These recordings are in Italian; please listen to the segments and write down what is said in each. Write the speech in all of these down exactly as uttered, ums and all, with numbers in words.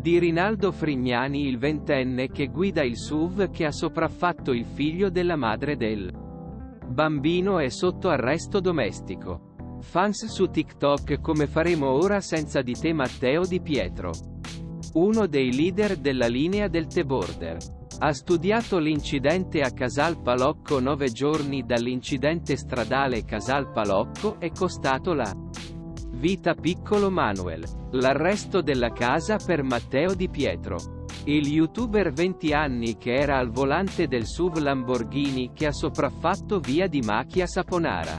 Di Rinaldo Frignani, il ventenne che guida il S U V che ha sopraffatto il figlio della madre del bambino è sotto arresto domestico. Fans su TikTok: come faremo ora senza di te Matteo Di Pietro. Uno dei leader della linea del The Border. Ha studiato l'incidente a Casal Palocco. Nove giorni dall'incidente stradale Casal Palocco è costato la vita piccolo Manuel. L'arresto della casa per Matteo Di Pietro. Il youtuber venti anni che era al volante del S U V Lamborghini che ha sopraffatto via di Macchia Saponara.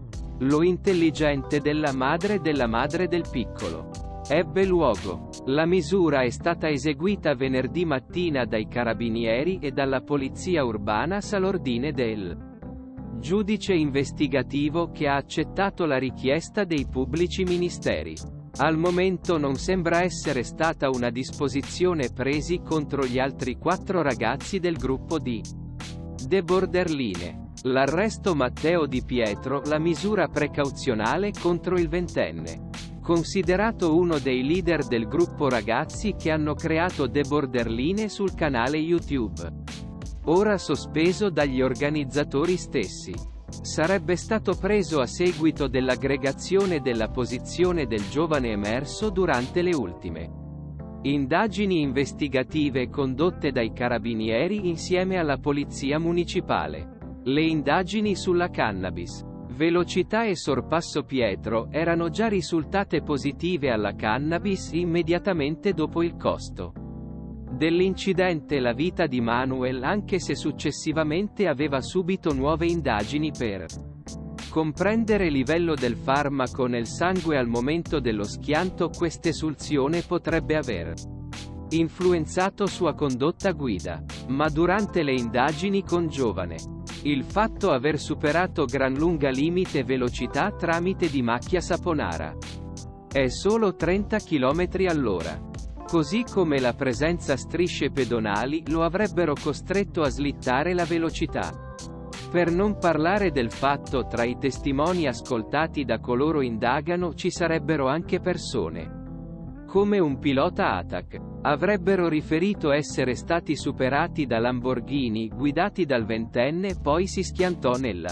Lo intelligente della madre della madre del piccolo. Ebbe luogo. La misura è stata eseguita venerdì mattina dai carabinieri e dalla polizia urbana sull'ordine del giudice investigativo che ha accettato la richiesta dei pubblici ministeri. Al momento non sembra essere stata una disposizione presi contro gli altri quattro ragazzi del gruppo di The Borderline. L'arresto Matteo Di Pietro, la misura precauzionale contro il ventenne. Considerato uno dei leader del gruppo ragazzi che hanno creato The Borderline sul canale YouTube. Ora sospeso dagli organizzatori stessi. Sarebbe stato preso a seguito dell'aggregazione della posizione del giovane emerso durante le ultime indagini investigative condotte dai carabinieri insieme alla polizia municipale. Le indagini sulla cannabis, velocità e sorpasso Pietro erano già risultate positive alla cannabis immediatamente dopo il costo dell'incidente la vita di Manuel, anche se successivamente aveva subito nuove indagini per comprendere il livello del farmaco nel sangue al momento dello schianto. Quest'esulsione potrebbe aver influenzato sua condotta guida, ma durante le indagini con giovane, il fatto aver superato gran lunga limite velocità tramite di Macchia Saponara è solo trenta chilometri all'ora. Così come la presenza strisce pedonali lo avrebbero costretto a slittare la velocità. Per non parlare del fatto tra i testimoni ascoltati da coloro indagano ci sarebbero anche persone come un pilota A T A C. Avrebbero riferito essere stati superati da Lamborghini guidati dal ventenne, poi si schiantò nella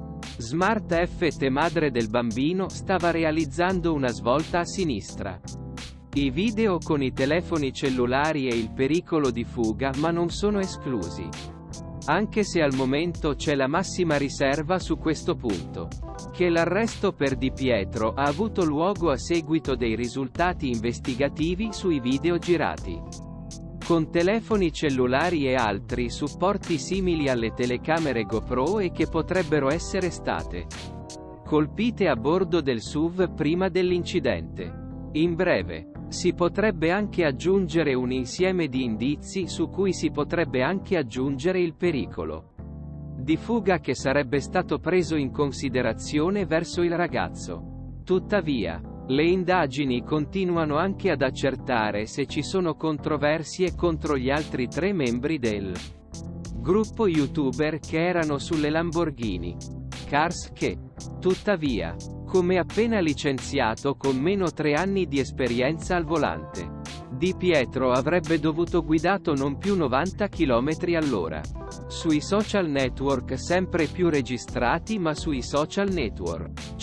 Smart F T. Madre del bambino stava realizzando una svolta a sinistra. I video con i telefoni cellulari e il pericolo di fuga ma non sono esclusi. Anche se al momento c'è la massima riserva su questo punto. Che l'arresto per Di Pietro ha avuto luogo a seguito dei risultati investigativi sui video girati con telefoni cellulari e altri supporti simili alle telecamere GoPro e che potrebbero essere state colpite a bordo del S U V prima dell'incidente. In breve, si potrebbe anche aggiungere un insieme di indizi su cui si potrebbe anche aggiungere il pericolo di fuga che sarebbe stato preso in considerazione verso il ragazzo. Tuttavia, le indagini continuano anche ad accertare se ci sono controversie contro gli altri tre membri del gruppo youtuber che erano sulle Lamborghini Cars che, tuttavia, come appena licenziato con meno tre anni di esperienza al volante, Di Pietro avrebbe dovuto guidato non più novanta chilometri all'ora. Sui social network sempre più registrati ma sui social network